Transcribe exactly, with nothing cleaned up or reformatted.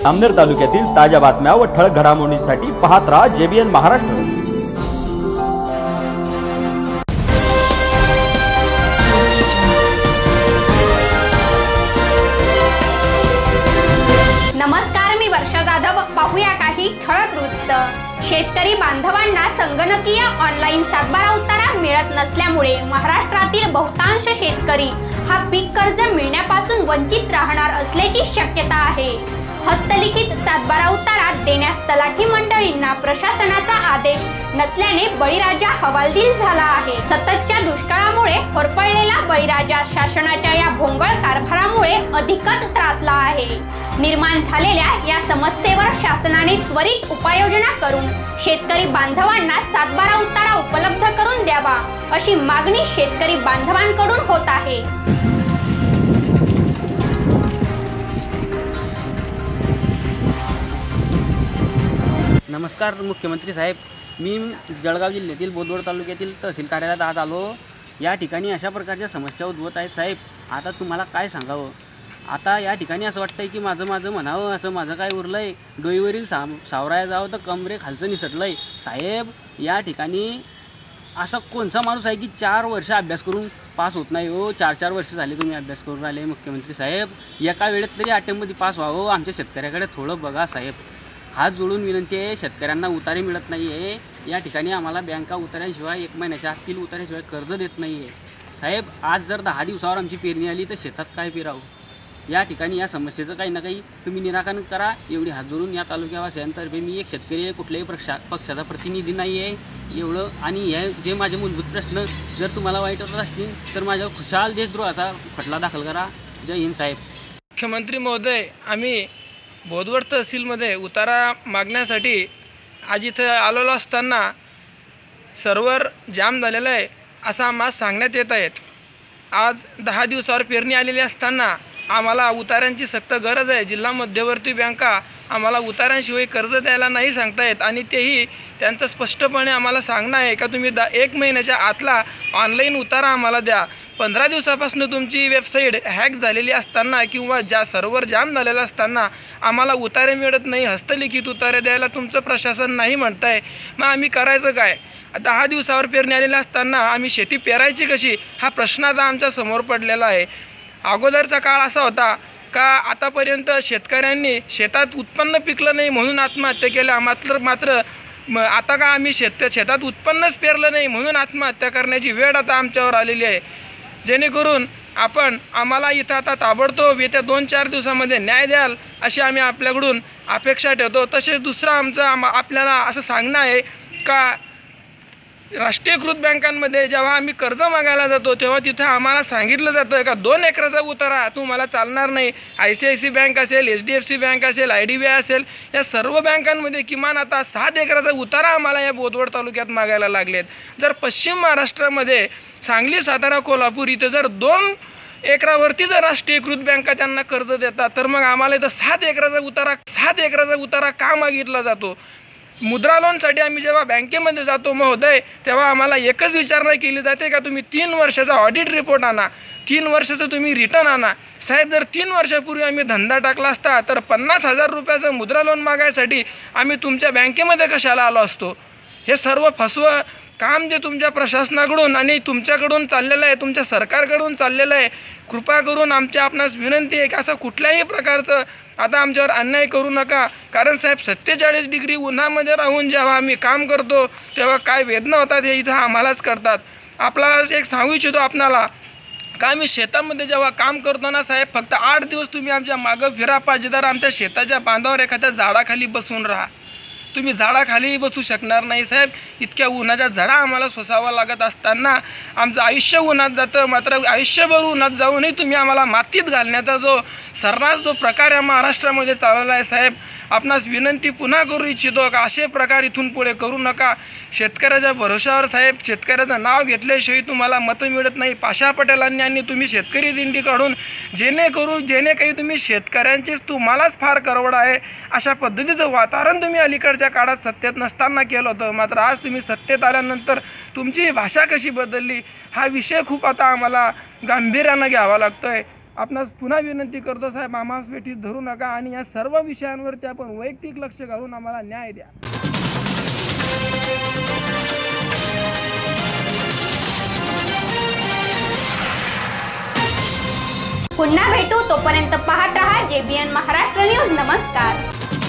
अमनेर तालुक्यातील ताज्या बातम्या व ठळक घडामोडींसाठी पाहत राहा जेबीएन महाराष्ट्र। नमस्कार, मी वर्षा जाधव। पाहूया काही ठळक वृत्त। शेतकरी बांधवांना संगणकीय ऑनलाईन सातबारा उतारा मिळत नसल्यामुळे महाराष्ट्रातील बहुतांश शेतकरी हा पीक कर्ज मिळण्यापासून वंचित राहणार असल्याची शक्यता आहे। हस्तलिखित सातबारा उतारा देण्यास तलाठी मंडळींना प्रशासनाचा आदेश नसल्याने बळीराजा हवालदिल झाला आहे। सततच्या दुष्काळामुळे होरपळलेला बळीराजा शासनाच्या या भोंगळ कारभारामुळे अधिकच त्रासला आहे। निर्माण झालेल्या या समस्येवर शासनाने त्वरित उपाययोजना करून शेतकरी बांधवांना सातबारा उतारा उपलब्ध करून द्यावा अशी मागणी शेतकरी बांधवांकडून होत आहे। नमस्कार मुख्यमंत्री साहेब, मी जळगाव जिल्ह्यातील बोदवड तालुक्यातील तहसील कार्यालयात आज आलो। या ठिकाणी अशा प्रकारच्या समस्या उद्भवत आहेत साहेब। आता तुम्हाला काय सांगावं, आता या ठिकाणी असं वाटतंय की माझं माझं म्हणावं असं माझं काय उरलंय, डोईवरील सा सावराया जावं तर कमरे खालचं निसटलंय साहेब। या ठिकाणी असा कोणता माणूस आहे की चार वर्ष अभ्यास करून पास होत नाही हो। चार चार वर्ष झाले तुम्ही अभ्यास करून राहिले मुख्यमंत्री साहेब, एका वेळेत तरी अटेम्पमध्ये पास व्हावं। आमच्या शेतकऱ्याकडे थोडं बघा साहेब, हात जोडून विनंती आहे। शेतकऱ्यांना उतारे मिळत नाही आहे। या ठिकाणी आम्हाला बँका उतार्याशिवाय एक महिन्याच्या आतील उतार्याशिवाय कर्ज देत नाही आहे साहेब। आज जर दहा दिवसावर आमची पेरणी आली तर शेतात काय पेरावं? या ठिकाणी या समस्येचं काही ना काही तुम्ही निराकरण करा, एवढी हात जोडून या तालुक्यावासियांतर्फे मी एक शेतकरी आहे, कुठल्याही पक्षा पक्षाचा प्रतिनिधी नाही आहे एवढं। आणि हे जे माझे मूलभूत प्रश्न जर तुम्हाला वाईट वाटत असतील तर माझ्या खुशाल देशद्रोहाचा खटला दाखल करा। जय हिंद साहेब। मुख्यमंत्री महोदय, आम्ही बोदवड तहसीलमध्ये उतारा मागण्यासाठी आज इथं आलेलो असताना सर्व्हर जाम झालेलं आहे असं आम्हाला सांगण्यात येत आहेत। आज दहा दिवसावर पेरणी आलेली असताना आम्हाला उतार्यांची सक्त गरज आहे। जिल्हा मध्यवर्ती बँका आम्हाला उतार्यांशिवाय कर्ज द्यायला नाही सांगतायत आणि तेही त्यांचं स्पष्टपणे आम्हाला सांगणं आहे का तुम्ही दा एक महिन्याच्या आतला ऑनलाईन उतारा आम्हाला द्या। पंधरा दिवसापासून तुमची वेबसाईट हॅक झालेली असताना किंवा ज्या सर्व्हर जाम झालेला असताना आम्हाला उतारे मिळत नाही, हस्तलिखित उतारे द्यायला तुमचं प्रशासन नाही म्हणताय। मग आम्ही करायचं काय? दहा दिवसावर पेरणी आलेल्या असताना आम्ही शेती पेरायची कशी हा प्रश्न आता आमच्या समोर पडलेला आहे। अगोदरचा काळ असा होता का आतापर्यंत शेतकऱ्यांनी शेतात उत्पन्न पिकलं नाही म्हणून आत्महत्या केल्या, मात्र मात्र आता का आम्ही शेत शेतात उत्पन्नच पेरलं नाही म्हणून आत्महत्या करण्याची वेळ आता आमच्यावर आलेली आहे। जेणेकरून आपण आम्हाला इथं आता ताबडतोब येत्या दोन चार दिवसामध्ये न्याय द्याल अशी आम्ही आपल्याकडून अपेक्षा ठेवतो। तसेच दुसरं आमचं आम आपल्याला असं सांगणं आहे का राष्ट्रीयकृत बँकांमध्ये जेव्हा आम्ही कर्ज मागायला जातो तेव्हा तिथं आम्हाला सांगितलं जातं का दोन एकराचा उतारा तुम्हाला चालणार नाही। I C I C bank असेल, H D F C bank असेल, आय डी बी आय असेल, या सर्व बँकांमध्ये किमान आता सात एकराचा उतारा आम्हाला या बोदवड तालुक्यात मागायला लागलेत। जर पश्चिम महाराष्ट्रामध्ये सांगली, सातारा, कोल्हापूर इथं जर दोन एकरावरती जर राष्ट्रीयकृत बँका त्यांना कर्ज देतात तर मग आम्हाला इथं सात एकराचा उतारा सात एकराचा उतारा का मागितला जातो? मुद्रा लोनसाठी आम्ही जेव्हा बँकेमध्ये जातो महोदय तेव्हा आम्हाला एकच विचारणा केली जाते का तुम्ही तीन वर्षाचा ऑडिट रिपोर्ट आणा, तीन वर्षाचं तुम्ही रिटर्न आणा। साहेब, जर तीन वर्षापूर्वी आम्ही धंदा टाकला असता तर पन्नास हजार रुपयाचं मुद्रा लोन मागायसाठी आम्ही तुमच्या बँकेमध्ये कशाला आलो असतो? हे सर्व फसवं काम जे तुमच्या प्रशासनाकडून आणि तुमच्याकडून चाललेलं आहे, तुमच्या सरकारकडून चाललेलं आहे। कृपा करून आमच्या आपणास विनंती आहे की असं कुठल्याही प्रकारचं आता आमच्यावर अन्याय करू नका। कारण साहेब, सत्तेचाळीस डिग्री उन्हामध्ये राहून जेव्हा आम्ही काम करतो तेव्हा काय वेदना होतात हे इथं आम्हालाच करतात। आपल्याला एक सांगू इच्छितो आपणाला का आम्ही शेतामध्ये जेव्हा काम करतो ना साहेब, फक्त आठ दिवस तुम्ही आमच्या मागं फिरा पाहिजेदार आमच्या शेताच्या बांधावर एखाद्या झाडाखाली बसून राहा। तुम्ही झाडाखाली बसू शकणार नाही साहेब। इतक्या उन्हाच्या झळा आम्हाला सोसावा लागत असताना आमचं आयुष्य उन्हात जातं, मात्र आयुष्यभर उन्हात जाऊनही तुम्ही आम्हाला मातीत घालण्याचा जो सर्रास जो प्रकार या महाराष्ट्रामध्ये चालवला आहे साहेब, आपणास विनंती पुन्हा करू इच्छितो का असे प्रकार इथून पुढे करू नका। शेतकऱ्याच्या भरोशावर साहेब, शेतकऱ्याचं नाव घेतल्याशिवाय तुम्हाला मतं मिळत नाही। पाशा पटेलांनी आणि तुम्ही शेतकरी दिंडी काढून जेणेकरून जेणे काही तुम्ही शेतकऱ्यांचीच तुम्हालाच फार करवड आहे अशा पद्धतीचं वातावरण तुम्ही अलीकडच्या काळात सत्तेत नसताना केलं होतं। मात्र आज तुम्ही सत्तेत आल्यानंतर तुमची भाषा कशी बदलली हा विषय खूप आता आम्हाला गांभीर्यानं घ्यावा लागतोय। आपणास पुन्हा विनंती करतो साहेब, आम्हाला वेठीत धरू नका आणि या सर्व विषयांवरती आपण वैयक्तिक लक्ष घालून आम्हाला न्याय द्या. पुन्हा भेटू, तोपर्यंत पाहत रहा जेबीएन महाराष्ट्र न्यूज. नमस्कार.